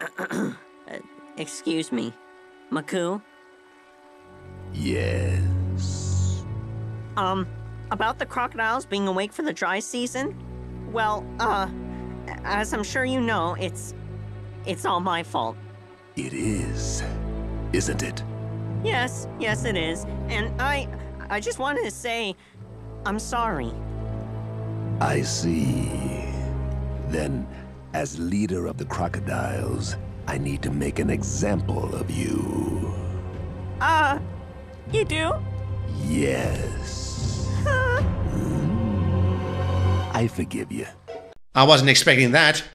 Excuse me. Makuu? Yes. About the crocodiles being awake for the dry season? Well, as I'm sure you know, it's all my fault. It is, isn't it? Yes, it is. And I just wanted to say, I'm sorry. I see. Then, as leader of the crocodiles, I need to make an example of you. You do? Yes. I forgive you. I wasn't expecting that.